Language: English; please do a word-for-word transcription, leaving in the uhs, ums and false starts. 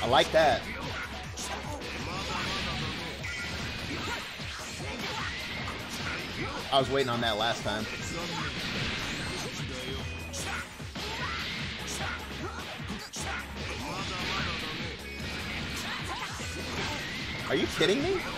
like that. I was waiting on that last time. Are you kidding me?